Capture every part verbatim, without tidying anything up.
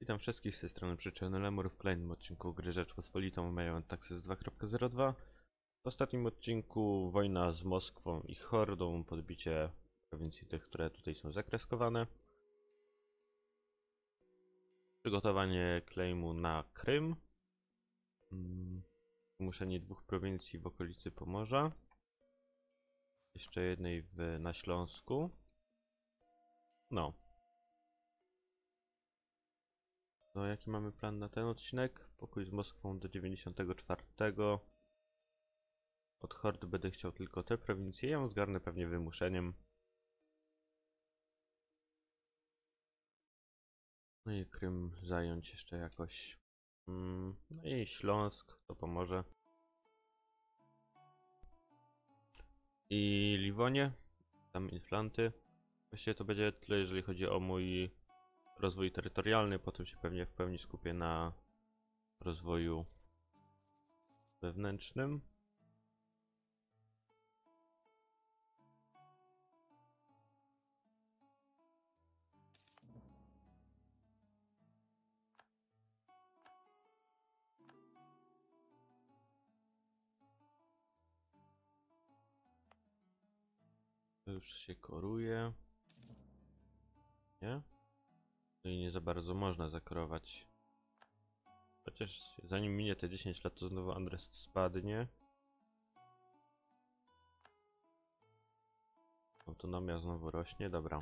Witam wszystkich z tej strony Przyczyny Lemur w kolejnym odcinku gry Rzeczpospolitą Major Taxis dwa kropka zero dwa. W ostatnim odcinku wojna z Moskwą i Hordą, podbicie prowincji tych, które tutaj są zakreskowane. Przygotowanie claimu na Krym. Zmuszenie dwóch prowincji w okolicy Pomorza. Jeszcze jednej w, na Śląsku. No. To jaki mamy plan na ten odcinek? Pokój z Moskwą do dziewięćdziesiątego czwartego. Od Hordy będę chciał tylko te prowincje. Ja ją zgarnę pewnie wymuszeniem. No i Krym zająć jeszcze jakoś. Mm, no i Śląsk to pomoże. I Liwonie. Tam Inflanty. Właściwie to będzie tyle, jeżeli chodzi o mój rozwój terytorialny. Potem się pewnie w pełni skupię na rozwoju wewnętrznym. To już się koruje. Nie? No i nie za bardzo można zakorować. Chociaż zanim minie te dziesięć lat, to znowu Andres spadnie. Autonomia znowu rośnie, dobra.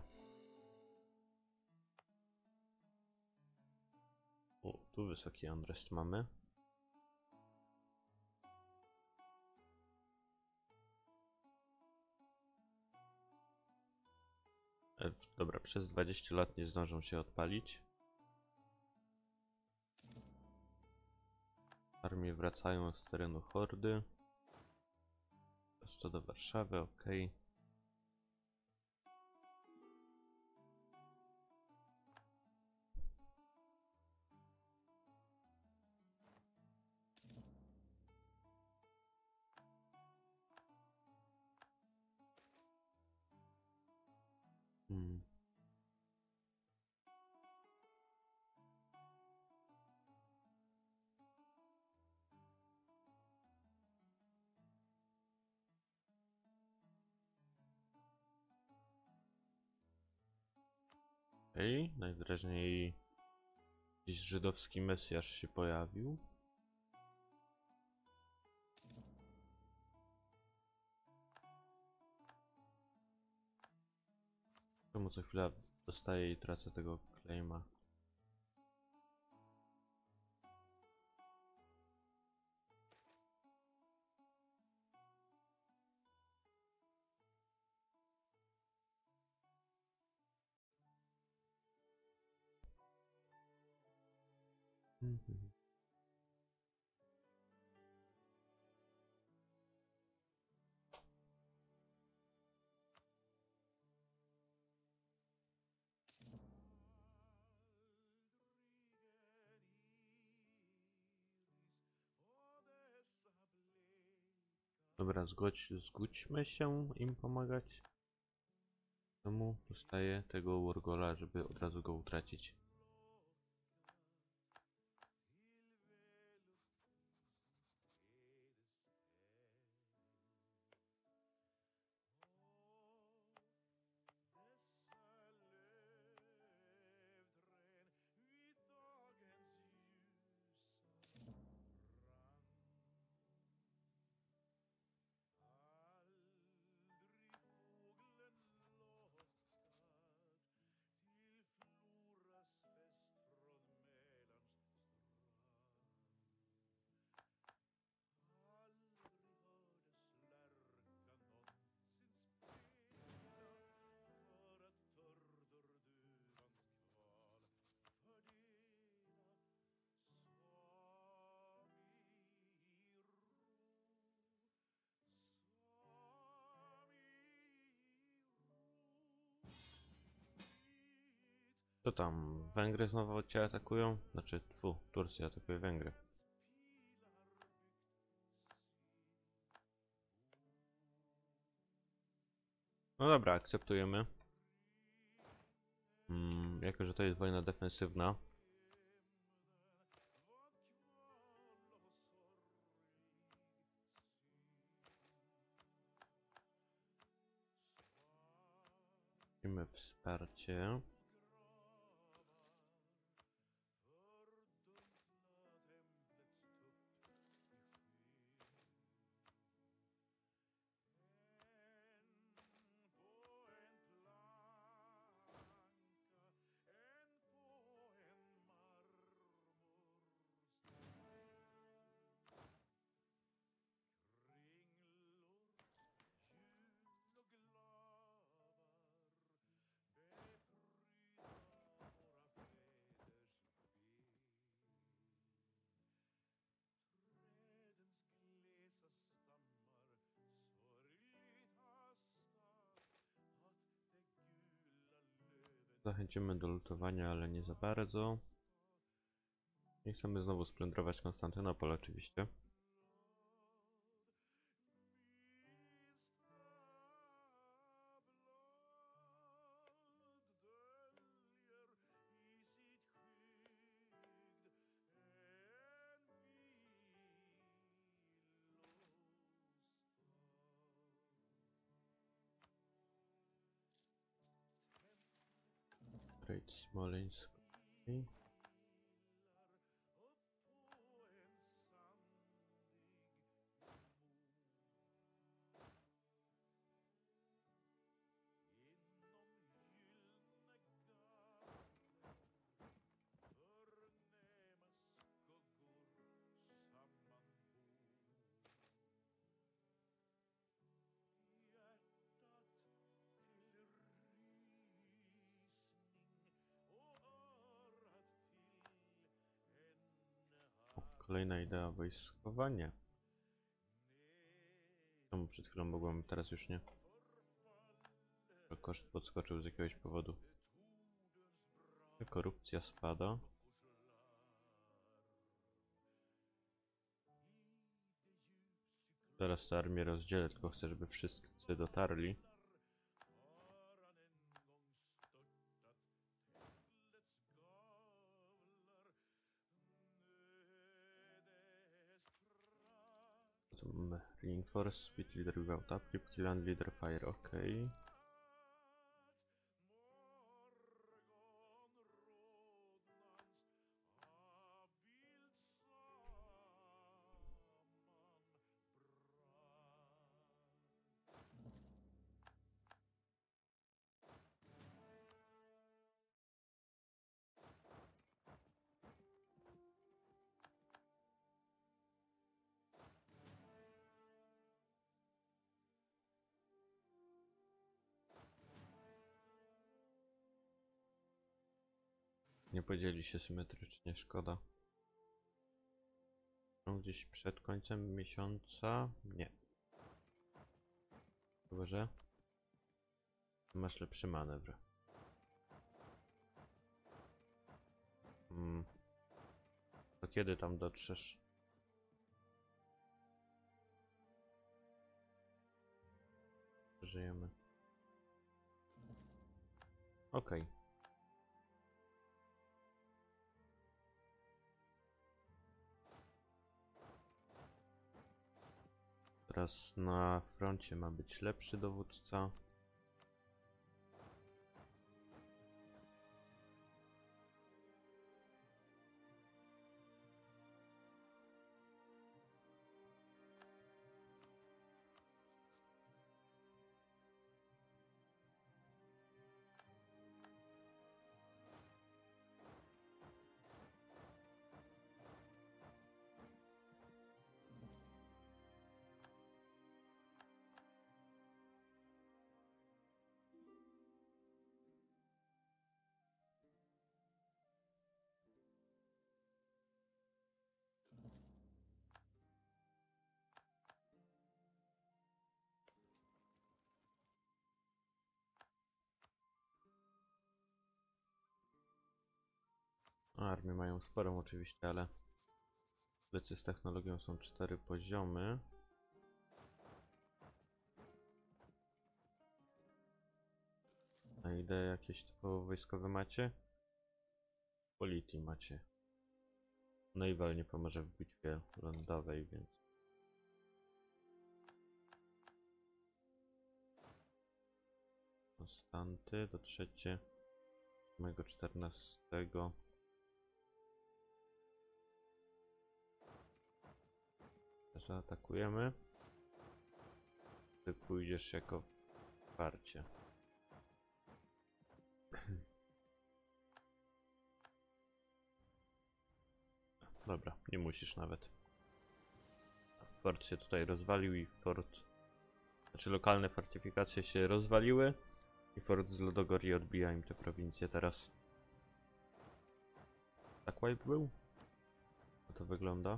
O, tu wysoki Andres mamy. E, dobra, przez dwadzieścia lat nie zdążą się odpalić. Armie wracają z terenu Hordy. Prosto do Warszawy, ok. Hmm. Okej, okay. Najwyraźniej jakiś żydowski mesjasz się pojawił. Czemu co chwila dostaję i tracę tego claima? Mhm. Dobra, zgodź, zgódźmy się im pomagać. Czemu dostaję tego Wargola, żeby od razu go utracić? Co tam? Węgry znowu cię atakują? Znaczy, tfu, Turcja atakuje Węgry. No dobra, akceptujemy. Hmm, jako że to jest wojna defensywna, Musimy wsparcie. Zachęcimy do lutowania, ale nie za bardzo. Nie chcemy znowu splądrować Konstantynopol oczywiście. Trade Smoleńsk. Okay. Kolejna idea wojskowa? Nie. Czemu przed chwilą mogłem, teraz już nie? Koszt podskoczył z jakiegoś powodu. Korupcja spada. Teraz tę armię rozdzielę, tylko chcę, żeby wszyscy dotarli. Reinforce, speed leader without uplip, kill and leader fire, ok. Nie podzieli się symetrycznie, szkoda. Są gdzieś przed końcem miesiąca? Nie. Chyba, że masz lepszy manewr. Hmm. To kiedy tam dotrzesz? Żyjemy. Okej. Okay. Teraz na froncie ma być lepszy dowódca. Armię mają sporą oczywiście, ale plecy z technologią są cztery poziomy. A idee jakieś typowo wojskowe macie? Polity macie. Naval nie pomoże w bitwie lądowej, więc... Konstanty, to trzecie, mego czternastego. Zaatakujemy. Ty pójdziesz jako wsparcie. Dobra, nie musisz nawet. Fort się tutaj rozwalił i fort... Znaczy lokalne fortyfikacje się rozwaliły i fort z Lodogori odbija im te prowincje teraz. Tak wipe był? Jak to wygląda?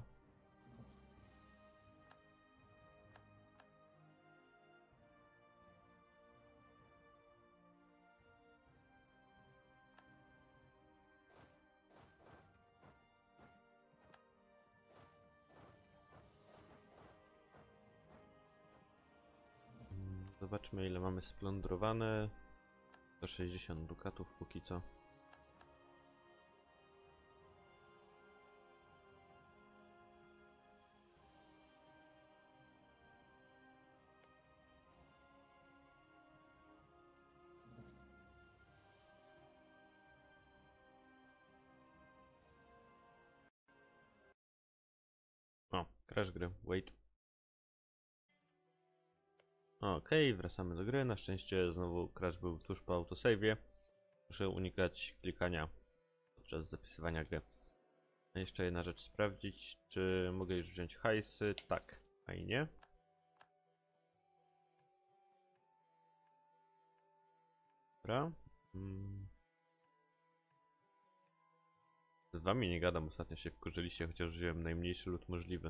Zobaczmy, ile mamy splądrowane. sto sześćdziesiąt dukatów póki co. O, crash gry, wait. Okej, okay, wracamy do gry. Na szczęście znowu crash był tuż po autosave'ie. Muszę unikać klikania podczas zapisywania gry. A jeszcze jedna rzecz sprawdzić, czy mogę już wziąć hajsy. Tak, fajnie. Dobra. Hmm. Z wami nie gadam, ostatnio się wkurzyliście, chociaż wziąłem najmniejszy lód możliwy.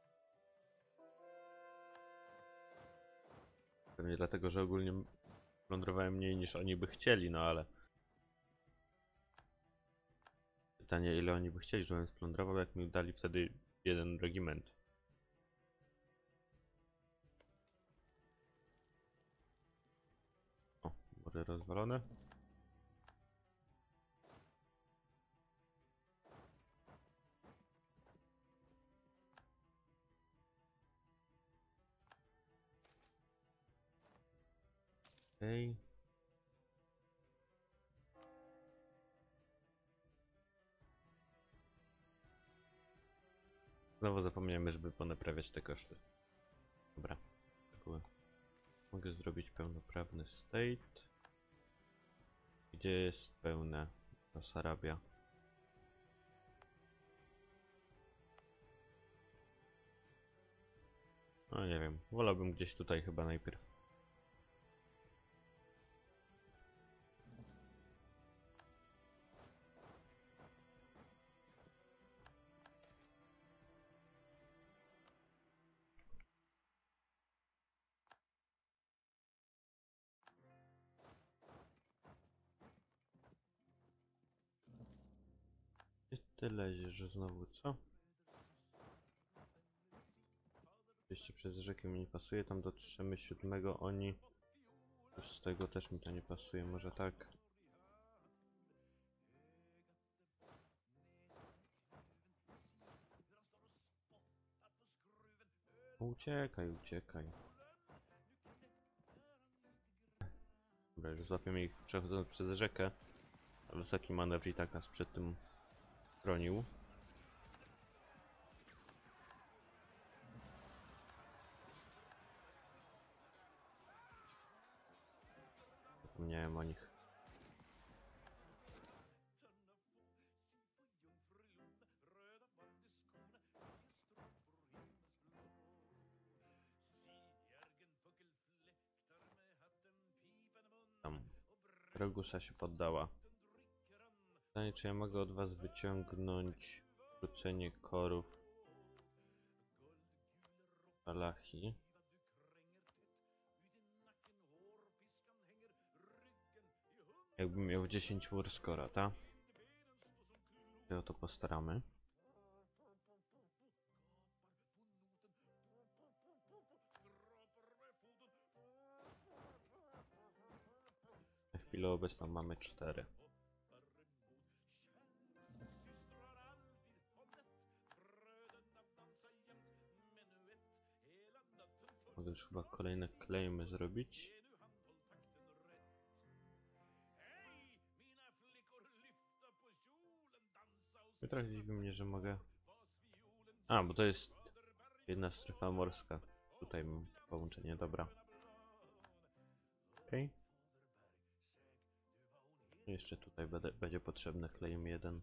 Pewnie dlatego, że ogólnie plądrowałem mniej niż oni by chcieli, no ale... Pytanie, ile oni by chcieli, żebym splądrował, jak mi dali wtedy jeden regiment. O, mury rozwalone. Okej. Okay. Znowu zapomniałem, żeby ponaprawiać te koszty. Dobra. Mogę zrobić pełnoprawny state. Gdzie jest pełne Basarabia? No nie wiem, wolałbym gdzieś tutaj chyba najpierw. Gdzie ty leziesz, że znowu co? Jeszcze przez rzekę mi nie pasuje, tam dotrzemy siódmego oni. Już z tego też mi to nie pasuje, może tak. Uciekaj, uciekaj. Dobra, już złapiemy ich przechodząc przez rzekę. Wysoki manewr i tak nas przed tym chronił. Zapomniałem o nich. Tam. Regusa się poddała. Pytanie, czy ja mogę od was wyciągnąć wrócenie korów Alachi? Jakbym miał dziesięć warskora, ta? się o to postaramy. Na chwilę obecną mamy cztery. Mogę już chyba kolejne claimy zrobić. I trochę dziwi mnie, że mogę... A, bo to jest jedna strefa morska. Tutaj mam połączenie, dobra. Okej. Okay. Jeszcze tutaj będę, będzie potrzebny klejem jeden.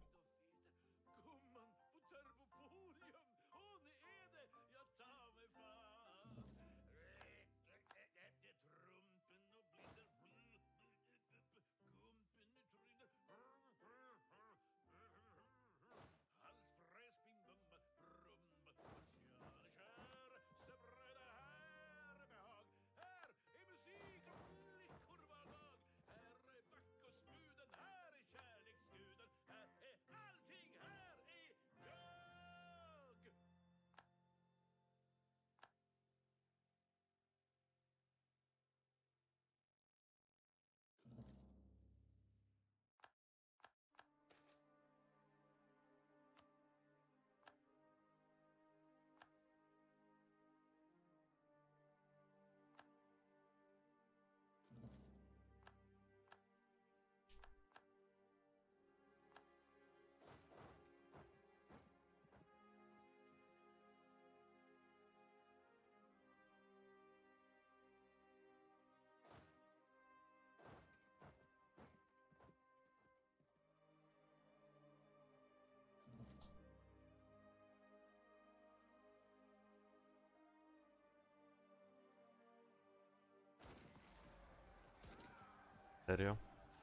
Serio?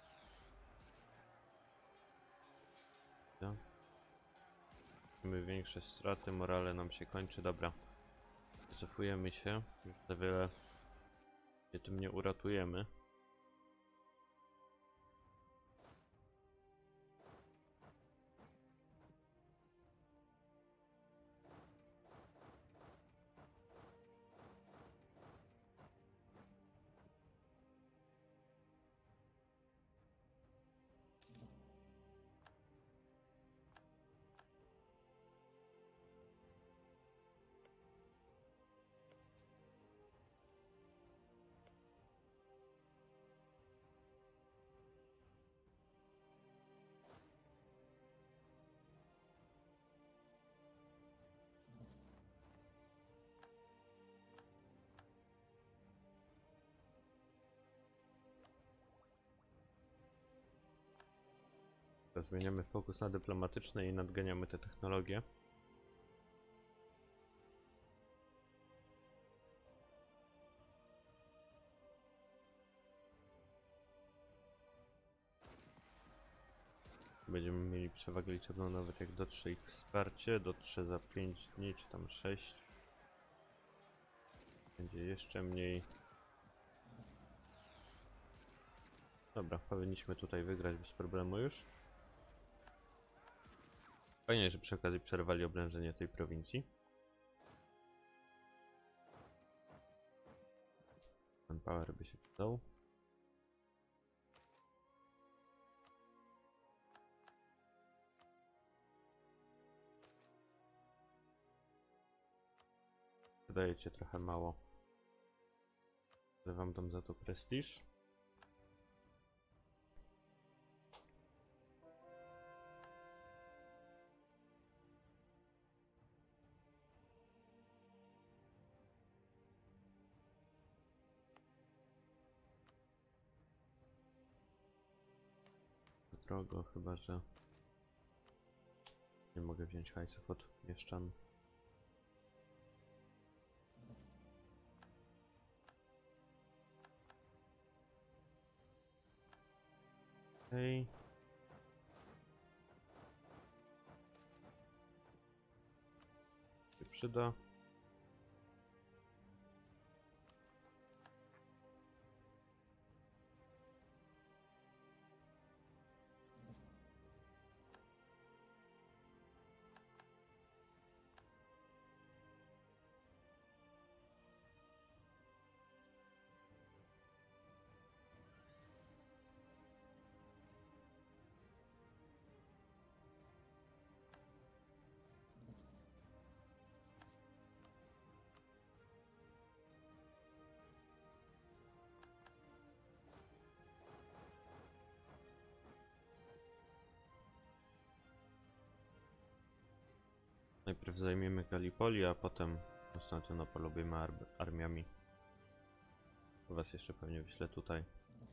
No. Mamy większe straty, morale nam się kończy, dobra. Wycofujemy się, już za wiele się tym nie uratujemy. Zmieniamy fokus na dyplomatyczny i nadganiamy te technologie. Będziemy mieli przewagę liczebną nawet jak dotrze ich wsparcie, dotrze za pięć dni czy tam sześć. Będzie jeszcze mniej. Dobra, powinniśmy tutaj wygrać bez problemu już. Fajnie, że przy okazji przerwali oblężenie tej prowincji. Ten power by się przydał. Wydajecie trochę mało. Ale wam dam za to prestiż. Drogo, chyba że nie mogę wziąć hajsów od mieszczan. Okej. Się przyda. Najpierw zajmiemy Gallipoli, a potem Konstantynopol obiema ar armiami. Was jeszcze pewnie wyślę tutaj.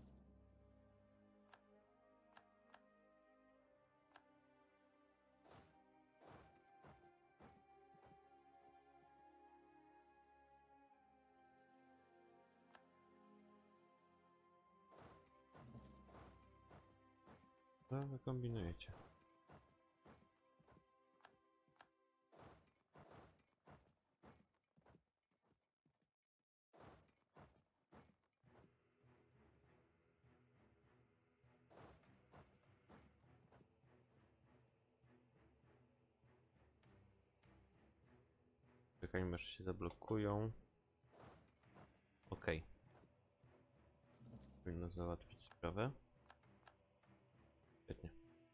Co wy kombinujecie? Czekajmy, aż się zablokują. Okej. Powinno załatwić sprawę. Świetnie.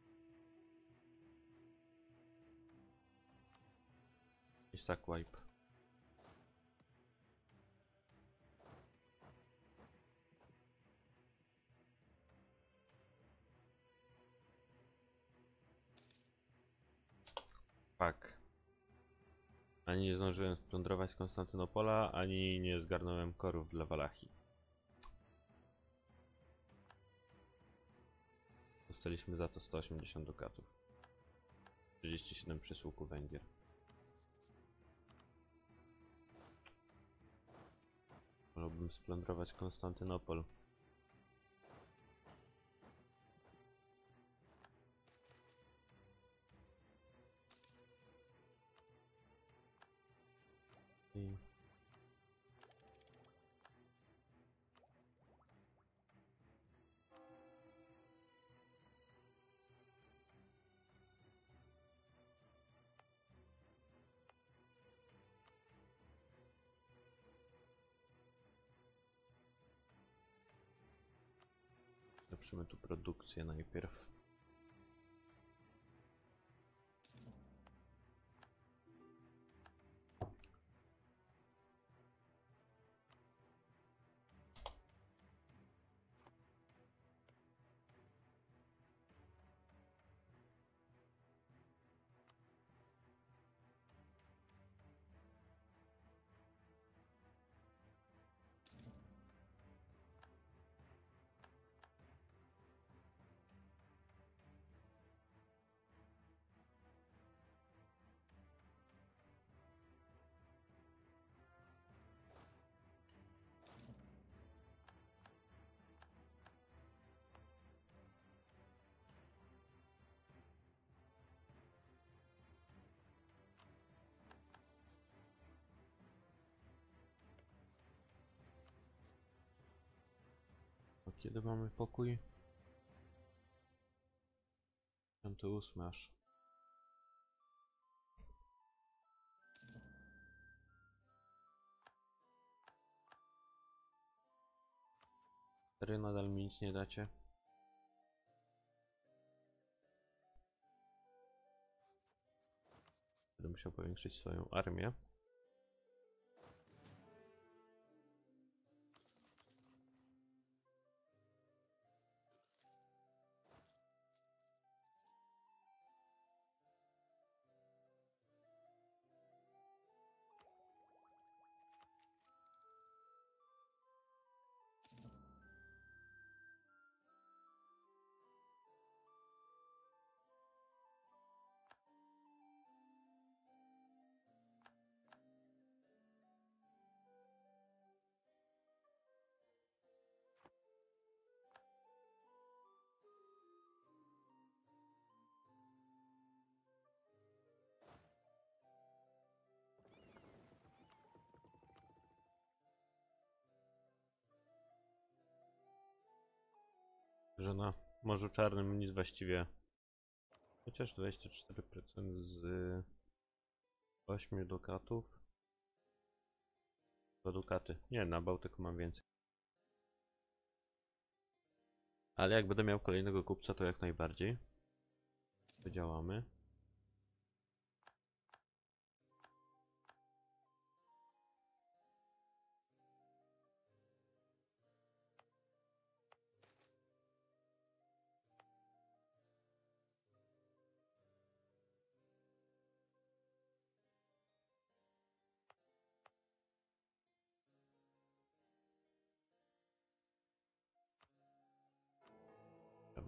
Jest tak wipe. Tak. Ani nie zdążyłem splądrować Konstantynopola, ani nie zgarnąłem korów dla Walachii. Dostaliśmy za to sto osiemdziesiąt dukatów. trzydzieści siedem przysługu Węgier. Wolałbym splądrować Konstantynopol. I... Lepszymy tu produkcję najpierw. A kiedy mamy pokój? piąty ósmy aż. Serio nadal mi nic nie dacie? Będę musiał powiększyć swoją armię. Że na Morzu Czarnym nic właściwie. Chociaż dwadzieścia cztery procent z ośmiu dukatów. Dwa dukaty. Nie, na Bałtyku mam więcej. Ale jak będę miał kolejnego kupca, to jak najbardziej. Podziałamy.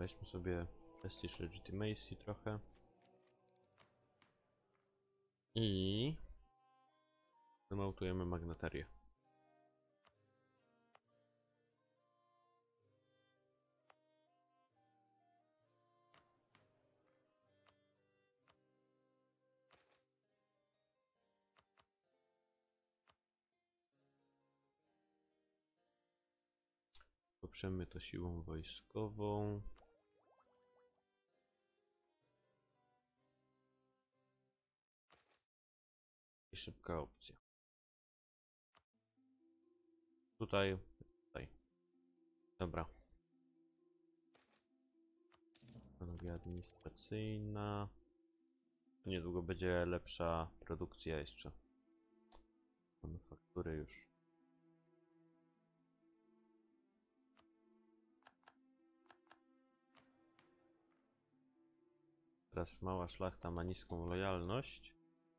Weźmy sobie Prestige Legitimacy trochę. I wymontujemy magnaterię. Poprzemy to siłą wojskową. I szybka opcja. Tutaj, tutaj. Dobra. Technologia administracyjna. Niedługo będzie lepsza produkcja jeszcze. Manufaktury już. Teraz mała szlachta ma niską lojalność.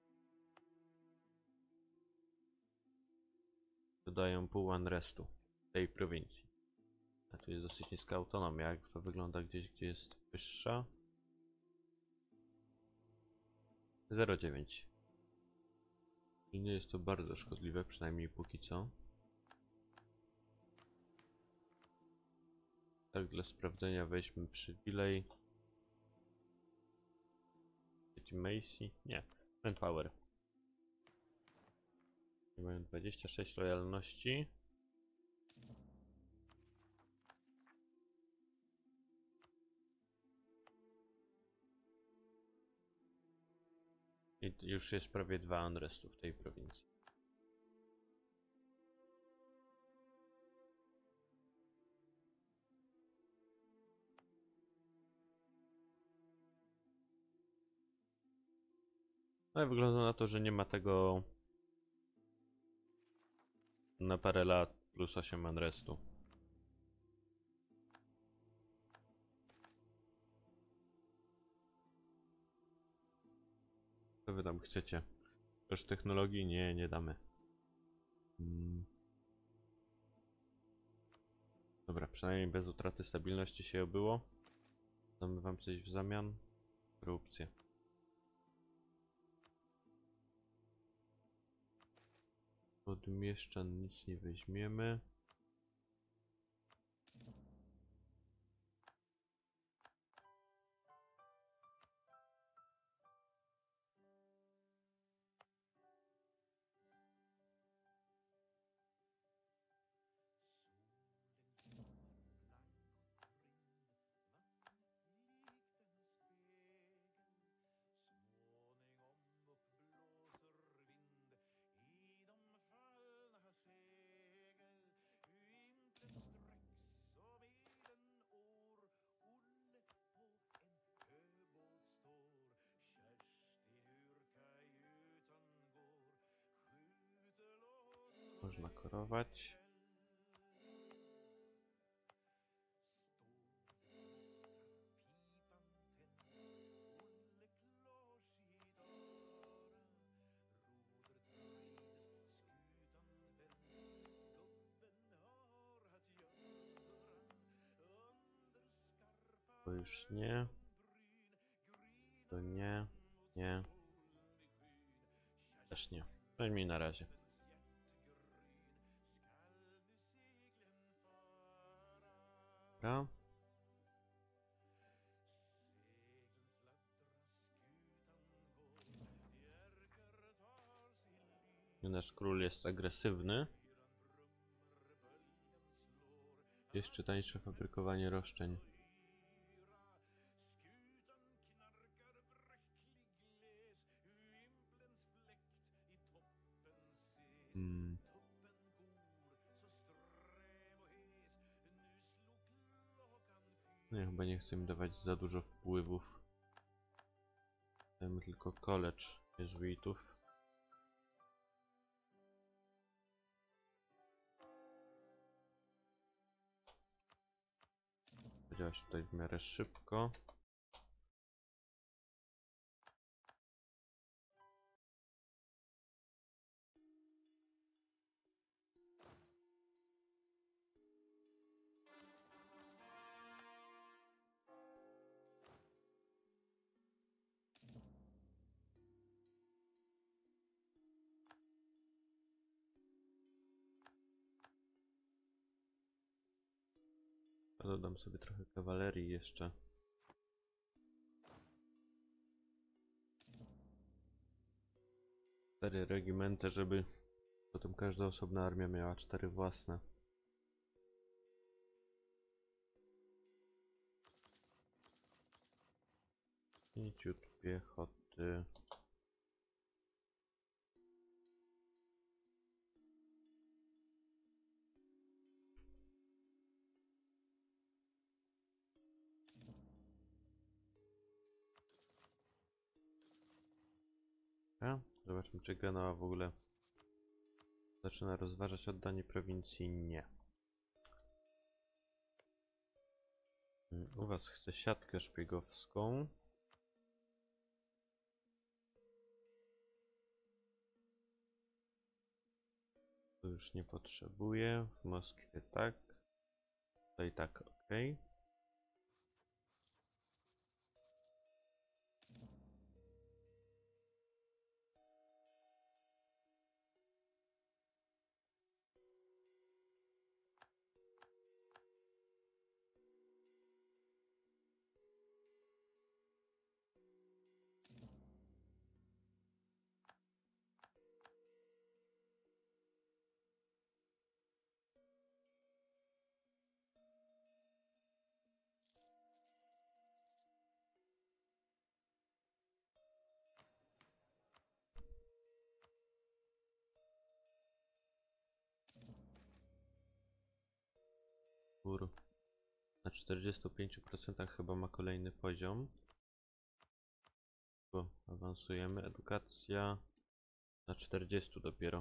Dodają pół unrestu tej prowincji. A tu jest dosyć niska autonomia. Jak to wygląda gdzieś, gdzie jest wyższa? zero przecinek dziewięć. I nie jest to bardzo szkodliwe, przynajmniej póki co. Tak, dla sprawdzenia weźmy przywilej. Legitimacy? Nie. Manpower. Mają dwadzieścia sześć lojalności. I już jest prawie dwa unrestu w tej prowincji. Ale wygląda na to, że nie ma tego na parę lat plus osiem unrestu. Co wy tam chcecie? Już technologii? Nie, nie damy. Hmm. Dobra, przynajmniej bez utraty stabilności się obyło. Damy wam coś w zamian? Korupcję. Od mieszczan nic nie weźmiemy. Można korować. To już nie. To nie. Nie. Też nie. Przynajmniej na razie. Dobra. Nasz król jest agresywny. Jeszcze tańsze fabrykowanie roszczeń. Hmm. No, ja chyba nie chcę im dawać za dużo wpływów. Dajmy tylko college jezuitów. Działać tutaj w miarę szybko. dodam sobie trochę kawalerii jeszcze. Cztery regimenty, żeby potem każda osobna armia miała cztery własne. I ciut piechoty. A? Zobaczmy, czy Genoa w ogóle zaczyna rozważać oddanie prowincji. Nie. U was chce siatkę szpiegowską. Tu już nie potrzebuję. W Moskwie tak. To i tak ok. Kur. Na czterdziestu pięciu procentach chyba ma kolejny poziom. Bo awansujemy. Edukacja na czterdziestu dopiero.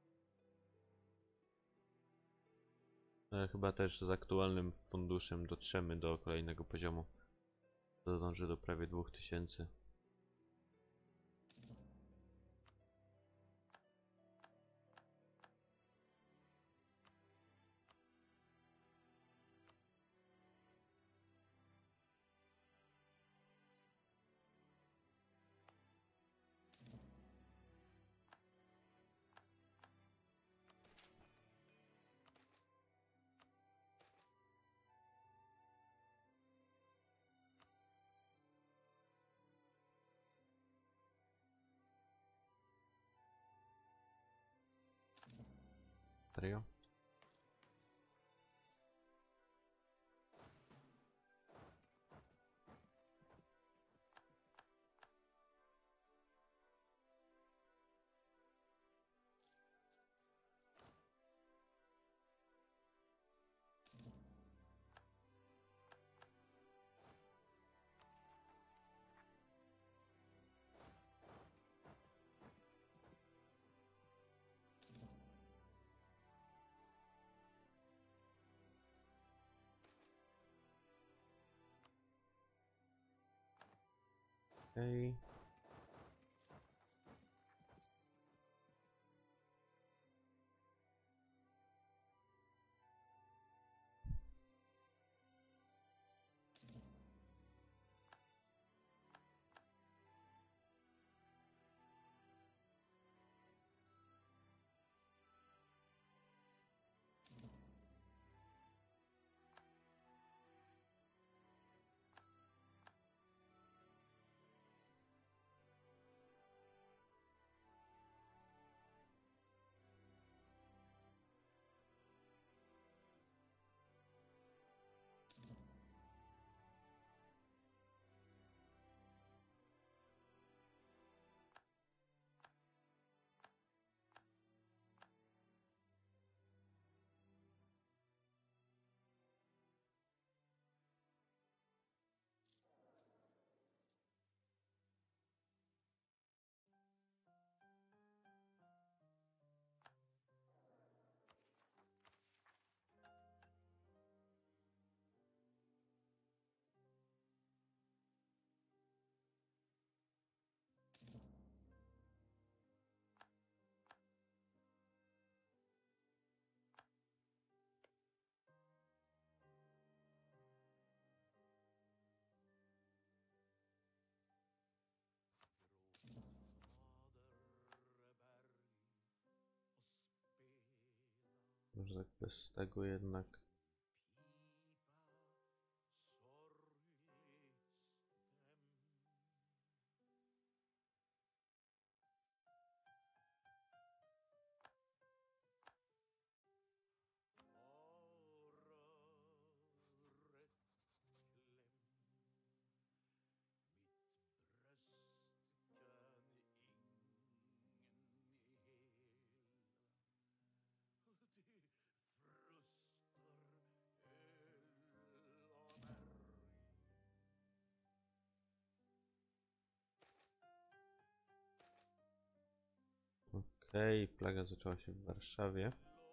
Ale chyba też z aktualnym funduszem dotrzemy do kolejnego poziomu. To dąży do prawie dwóch tysięcy. Serio? Okej. Może tak bez tego jednak. Ej, plaga zaczęła się w Warszawie.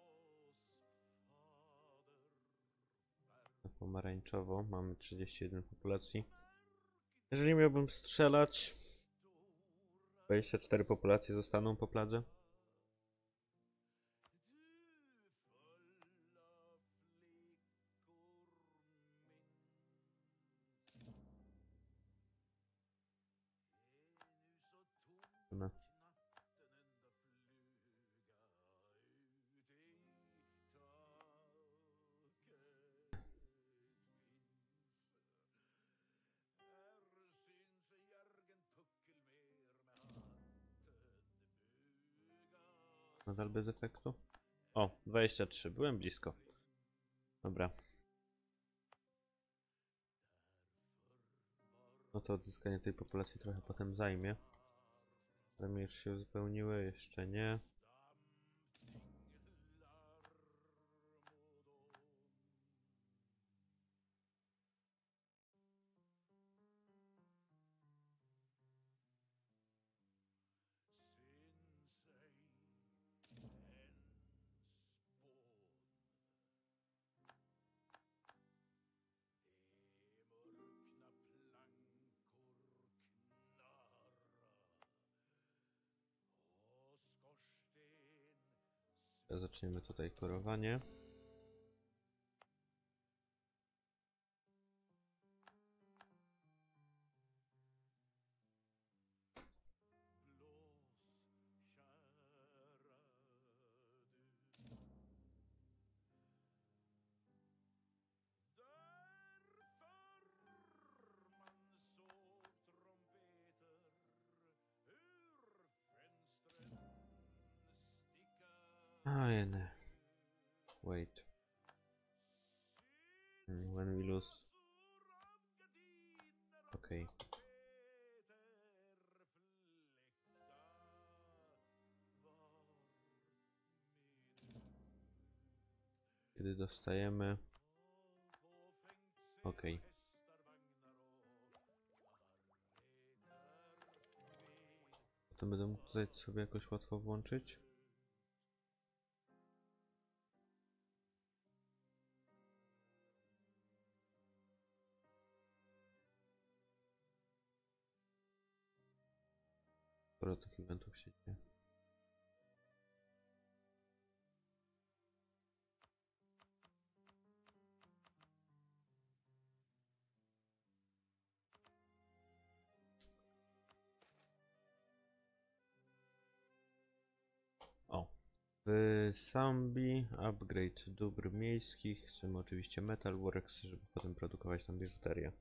Na pomarańczowo mamy trzydzieści jeden populacji. Jeżeli miałbym strzelać, dwadzieścia cztery populacje zostaną po pladze. No. Nadal bez efektu? O, dwadzieścia trzy, byłem blisko. Dobra. No to odzyskanie tej populacji trochę potem zajmie. Zamiar się uzupełniły, jeszcze nie. Teraz zaczniemy tutaj korowanie. Ah, yeah. Wait. When we lose. Okay. Kiedy dostajemy. Okay. To będę mógł tutaj sobie jakoś łatwo włączyć. Sporo tych eventów się dzieje. O. W Sambi upgrade dóbr miejskich. Chcemy oczywiście Metalworks, żeby potem produkować tam biżuterię.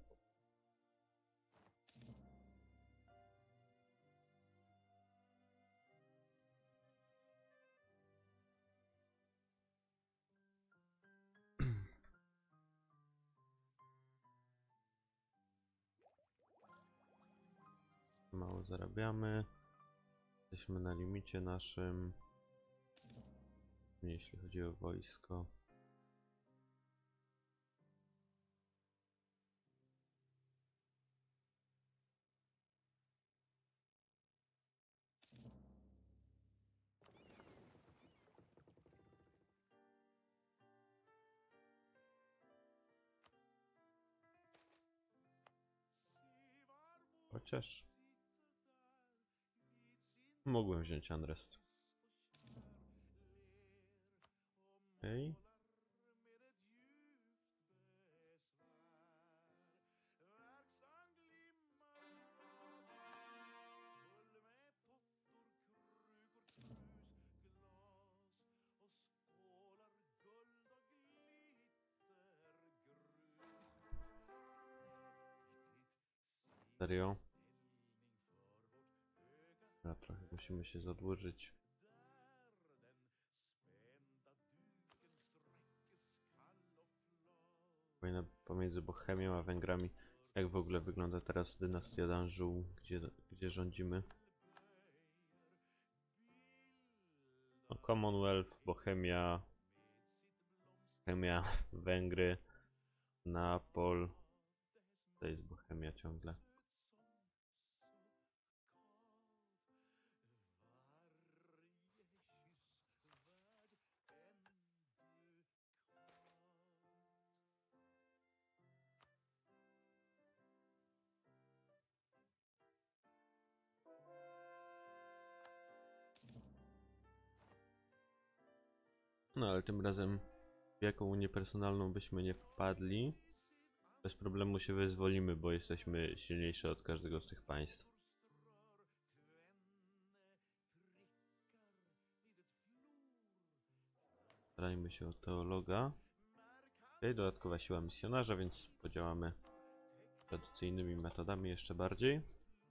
Mało zarabiamy. Jesteśmy na limicie naszym, jeśli chodzi o wojsko. Chociaż mogłem wziąć Unrest. Okej. Okay. Serio? Ja trochę musimy się zadłużyć. Wojna pomiędzy Bohemią a Węgrami. Jak w ogóle wygląda teraz dynastia d'Anjou, gdzie, gdzie rządzimy? No, Commonwealth, Bohemia, Bohemia, Węgry, Neapol. To jest Bohemia ciągle. No ale tym razem w jaką niepersonalną byśmy nie wpadli, bez problemu się wyzwolimy, bo jesteśmy silniejsi od każdego z tych państw. Starajmy się o teologa. Okay, dodatkowa siła misjonarza, więc podziałamy tradycyjnymi metodami jeszcze bardziej.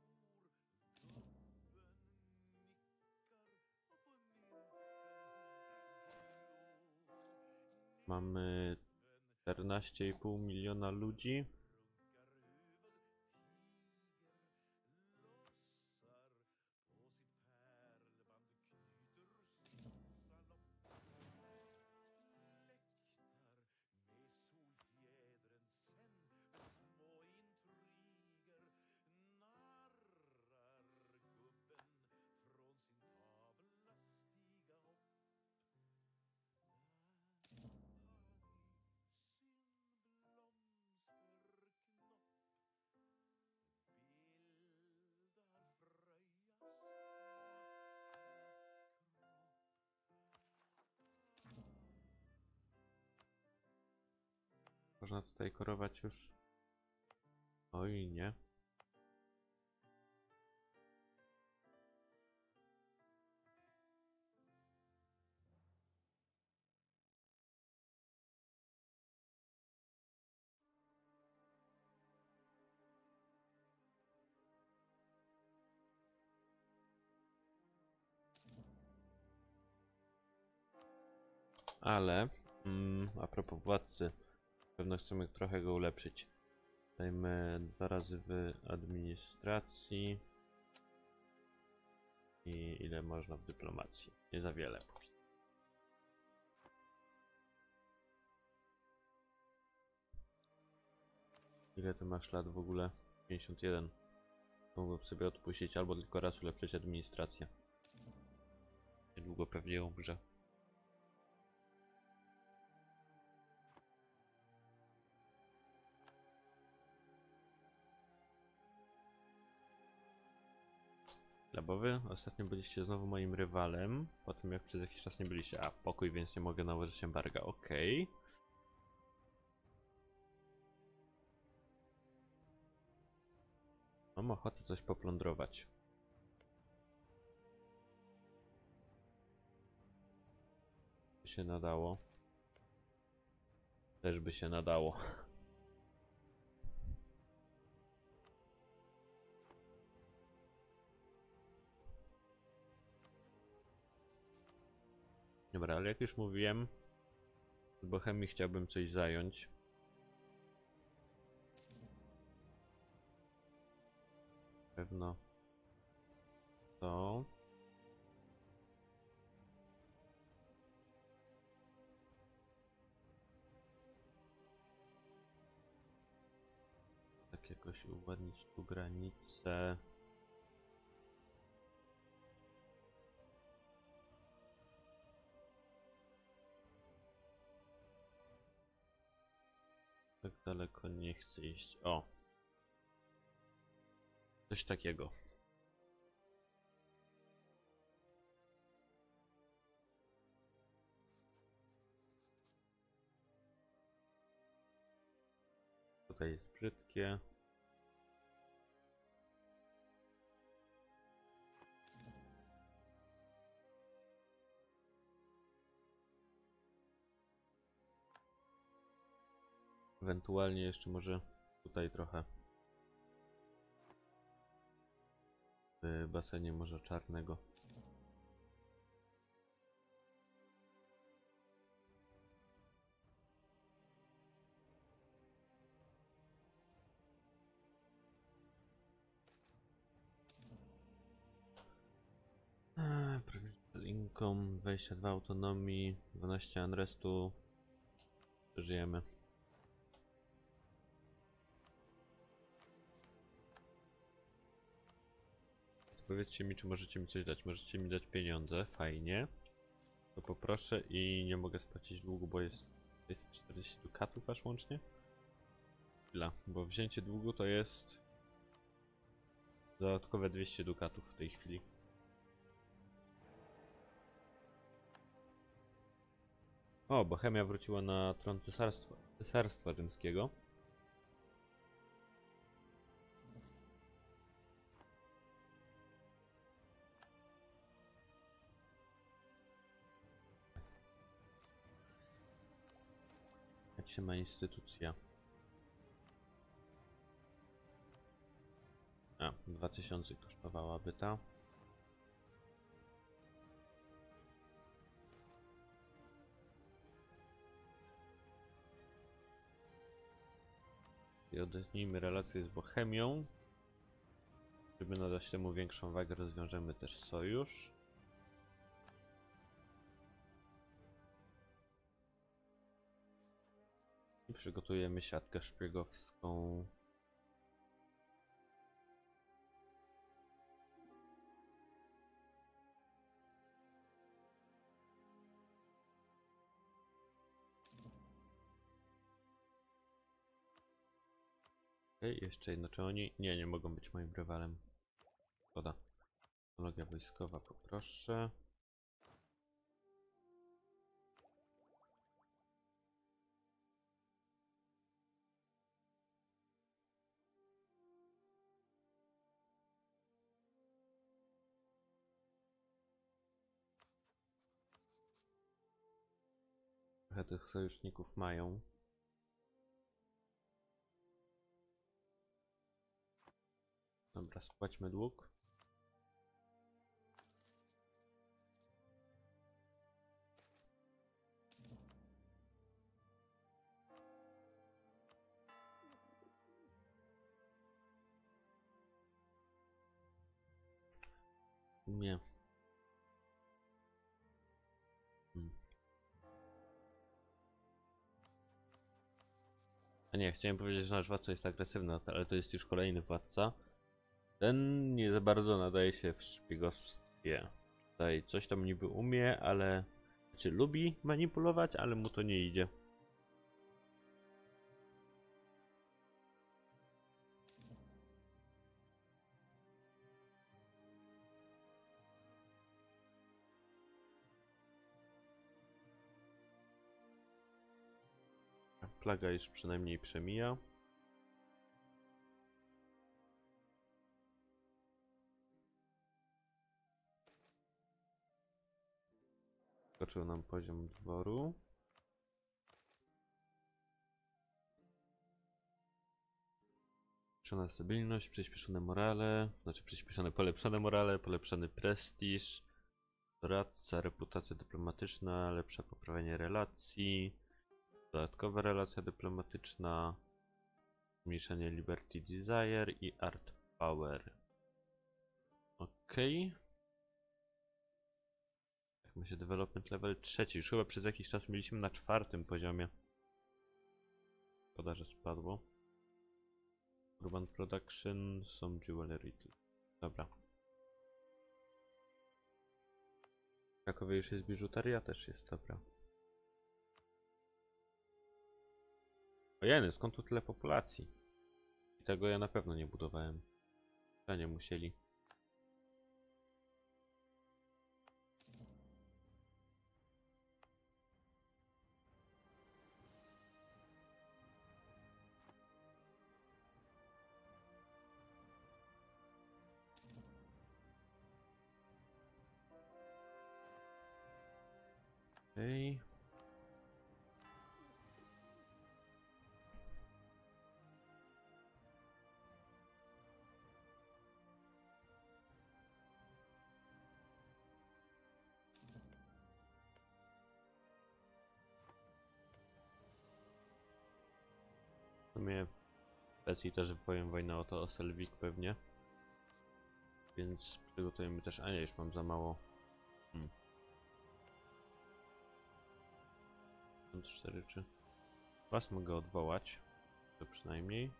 Mamy czternaście i pół miliona ludzi. Można tutaj korować już. Oj, nie. Ale mm, a propos władcy, pewno chcemy trochę go ulepszyć. Dajmy dwa razy w administracji. I ile można w dyplomacji? Nie za wiele. Ile ty masz lat w ogóle? pięćdziesiąt jeden. Mogłem sobie odpuścić albo tylko raz ulepszyć administrację. Niedługo pewnie ją umrze. Bo wy ostatnio byliście znowu moim rywalem, po tym jak przez jakiś czas nie byliście. A, pokój, więc nie mogę nałożyć embarga, okej. Okay. Mam ochotę coś poplądrować. By się nadało. Też by się nadało. Dobra, ale jak już mówiłem, z Bohemii chciałbym coś zająć. Pewno to. Tak jakoś uładnić tu granicę. Tak daleko nie chcę iść. O! Coś takiego. Tutaj jest brzydkie. Ewentualnie jeszcze może tutaj trochę w basenie Morza Czarnego. Provincial Income, dwadzieścia dwa autonomii, dwanaście unrestu. Przeżyjemy. Powiedzcie mi, czy możecie mi coś dać. Możecie mi dać pieniądze, fajnie. To poproszę i nie mogę spłacić długu, bo jest, jest czterdzieści dukatów aż łącznie. Chwila, bo wzięcie długu to jest dodatkowe dwieście dukatów w tej chwili. O, Bohemia wróciła na tron cesarstwa, cesarstwa rzymskiego. Jak się ma instytucja? A, dwa tysiące kosztowałaby ta. I odetnijmy relacje z Bohemią. Żeby nadać temu większą wagę, rozwiążemy też sojusz. I przygotujemy siatkę szpiegowską. Okej, okay, jeszcze jedno, czy oni? Nie, nie mogą być moim rywalem. Szkoda. Technologia wojskowa poproszę. Trochę tych sojuszników mają. Dobra, spłaćmy dług. Nie. Hmm. A nie, chciałem powiedzieć, że nasz władca jest agresywny, ale to jest już kolejny władca. Ten nie za bardzo nadaje się w szpiegostwie. Tutaj coś tam niby umie, ale... Znaczy lubi manipulować, ale mu to nie idzie. Plaga już przynajmniej przemija. Skoczył nam poziom dworu. Przyspieszona stabilność, przyspieszone morale, znaczy przyspieszone, polepszone morale, polepszony prestiż, doradca, reputacja dyplomatyczna, lepsze poprawienie relacji, dodatkowa relacja dyplomatyczna, zmniejszenie Liberty Desire i Art Power. Ok. Jak ma się development level trzeci, już chyba przez jakiś czas mieliśmy na czwartym poziomie. Szkoda, że spadło. Urban Production, some jewelry. Dobra. W Krakowie już jest biżuteria, też jest dobra. Ojeny, skąd tu tyle populacji? I tego ja na pewno nie budowałem. To nie musieli. Okej. W sumie w Szwecji też wypowiem wojnę o to, o Selvik pewnie. Więc przygotujemy też... A nie, już mam za mało. Hmm. cztery czy... Was mogę odwołać. To przynajmniej.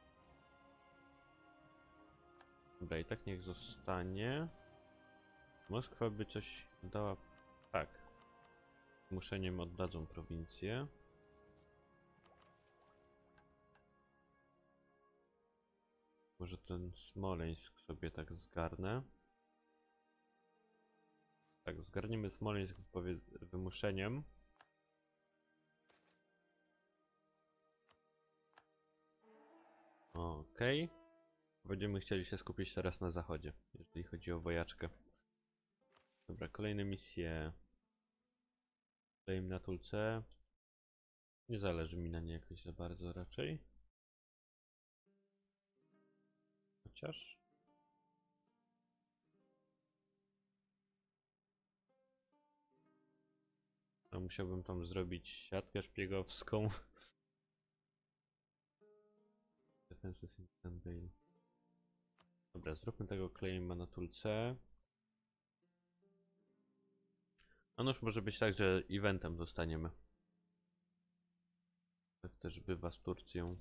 Dobra, i tak niech zostanie. Moskwa by coś dała... Tak. Zmuszeniem oddadzą prowincję. Może ten Smoleńsk sobie tak zgarnę. Tak, zgarniemy Smoleńsk wymuszeniem. ok. Będziemy chcieli się skupić teraz na zachodzie, jeżeli chodzi o wojaczkę. Dobra, kolejne misje. Claim na Tulce. Nie zależy mi na niej jakoś za bardzo raczej. Chociaż... No, musiałbym tam zrobić siatkę szpiegowską. Defenses in Sandale. Dobra, zróbmy tego claima na Tulce. A noż może być tak, że eventem dostaniemy. Tak też bywa z Turcją.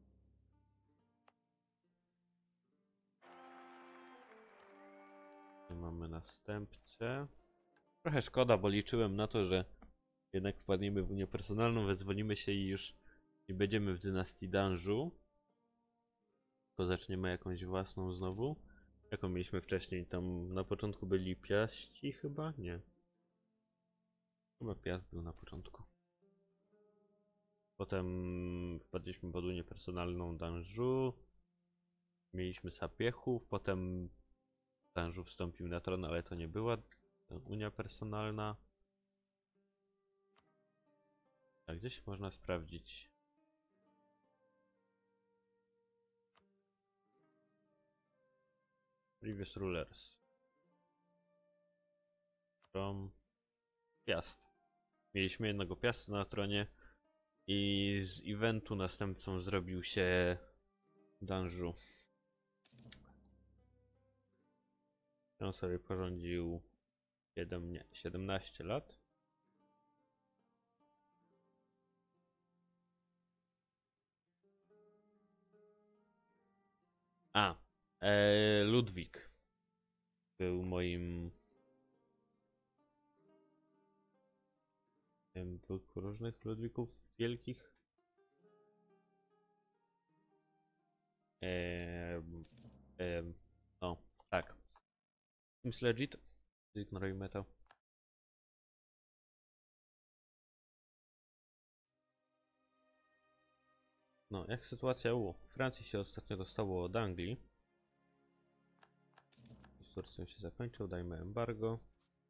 Tutaj mamy następcę. Trochę szkoda, bo liczyłem na to, że jednak wpadniemy w Unię Personalną, wezwolimy się i już nie będziemy w dynastii Danżu. Tylko zaczniemy jakąś własną znowu. Jaką mieliśmy wcześniej? Tam na początku byli Piaści chyba? Nie. Chyba Piast był na początku. Potem wpadliśmy pod Unię Personalną Danżu. Mieliśmy Sapiechów, potem Danżu wstąpił na tron, ale to nie była Unia Personalna. A gdzieś można sprawdzić. Previous Rulers. From Piast. Mieliśmy jednego Piasta na tronie i z eventu następcą zrobił się Danżu. On sobie porządził siedem, nie, siedemnaście lat. A, e, Ludwik był moim... Nie wiem, dwóch różnych Ludwików wielkich. Eee, eee, no, tak. Seems legit. Zignorujmy to. No, jak sytuacja u Francji się ostatnio dostało od Anglii. Z Turcją się zakończył, dajmy embargo.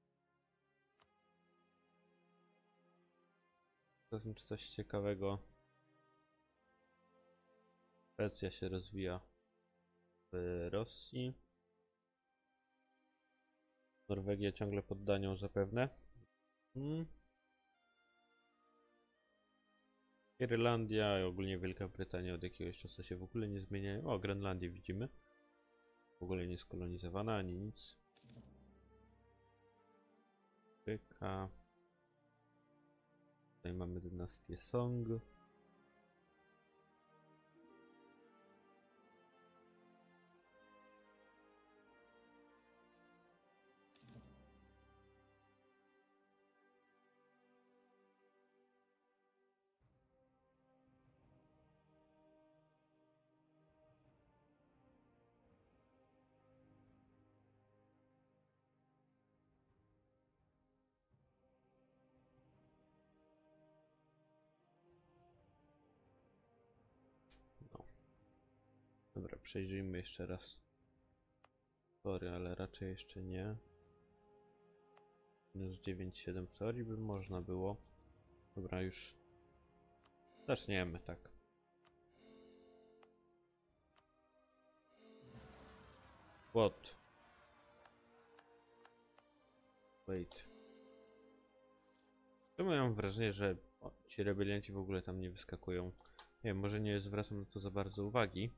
To znaczy coś ciekawego. Szwecja się rozwija w Rosji. Norwegia ciągle pod Danią zapewne. Hmm. Irlandia i ogólnie Wielka Brytania od jakiegoś czasu się w ogóle nie zmieniają. O, Grenlandię widzimy. W ogóle nie skolonizowana ani nic. Pyka. Tutaj mamy dynastię Song. No. Dobra, przejrzyjmy jeszcze raz. Sorry, ale raczej jeszcze nie. Minus dziewięć siedem w teorii by można było. Dobra, już zaczniemy, tak. What? Wait. Czemu ja mam wrażenie, że o, ci rebelianci w ogóle tam nie wyskakują? Nie wiem, może nie zwracam na to za bardzo uwagi.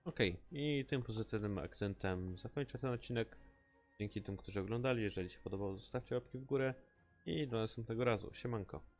Okej, i tym pozytywnym akcentem zakończę ten odcinek. Dzięki tym, którzy oglądali. Jeżeli się podobało, zostawcie łapki w górę i do następnego razu. Siemanko.